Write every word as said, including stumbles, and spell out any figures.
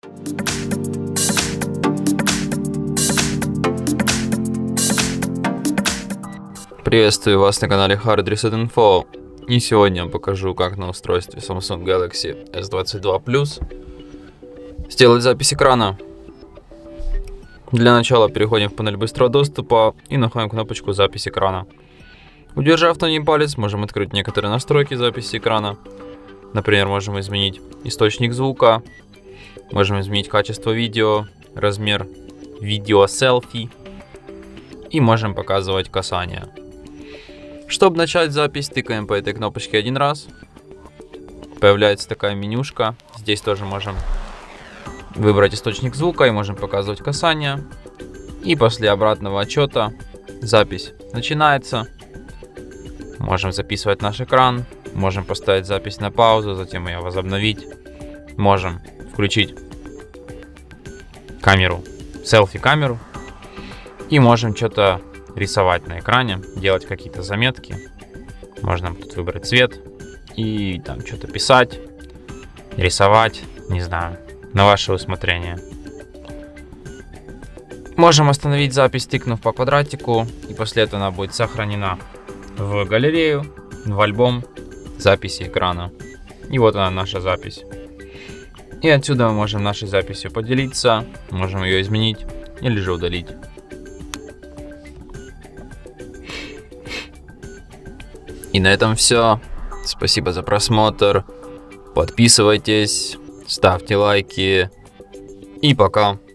Приветствую вас на канале Hard Reset Info. И сегодня я вам покажу, как на устройстве Samsung Galaxy эс двадцать два плюс сделать запись экрана. Для начала переходим в панель быстрого доступа и находим кнопочку «Запись экрана». Удержав на ней палец, можем открыть некоторые настройки записи экрана. Например, можем изменить источник звука, можем изменить качество видео, размер видео селфи и можем показывать касание. Чтобы начать запись, тыкаем по этой кнопочке один раз. Появляется такая менюшка. Здесь тоже можем выбрать источник звука и можем показывать касание. И после обратного отчета запись начинается. Можем записывать наш экран. Можем поставить запись на паузу, затем ее возобновить. Можем включить камеру, селфи-камеру. И можем что-то рисовать на экране, делать какие-то заметки. Можно тут выбрать цвет и там что-то писать, рисовать, не знаю, на ваше усмотрение. Можем остановить запись, тыкнув по квадратику, и после этого она будет сохранена в галерею, в альбом записи экрана. И вот она, наша запись. И отсюда мы можем нашей записью поделиться, можем ее изменить или же удалить. И на этом все. Спасибо за просмотр. Подписывайтесь, ставьте лайки. И пока.